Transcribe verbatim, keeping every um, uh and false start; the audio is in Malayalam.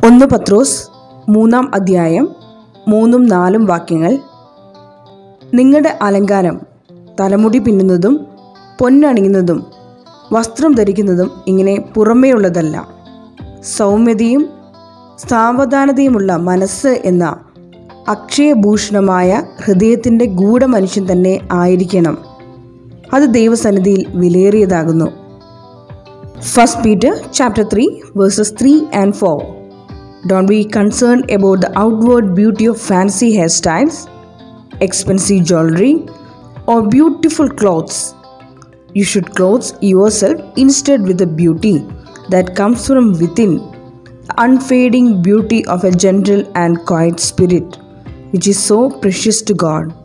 ഒന്ന് പത്രോസ് മൂന്നാം അധ്യായം മൂന്നും നാലും വാക്യങ്ങൾ. നിങ്ങളുടെ അലങ്കാരം തലമുടി പിന്നുന്നതും പൊന്നണിയുന്നതും വസ്ത്രം ധരിക്കുന്നതും ഇങ്ങനെ പുറമേയുള്ളതല്ല, സൗമ്യതയും സാവധാനതയുമുള്ള മനസ്സ് എന്ന അക്ഷയഭൂഷണമായ ഹൃദയത്തിൻ്റെ ഗൂഢമനുഷ്യൻ തന്നെ ആയിരിക്കണം. അത് ദൈവസന്നിധിയിൽ വിലയേറിയതാകുന്നു. First Peter chapter three verses three and four. Don't be concerned about the outward beauty of fancy hairstyles, expensive jewelry, or beautiful clothes. You should clothe yourself instead with the beauty that comes from within, the unfading beauty of a gentle and quiet spirit, which is so precious to God.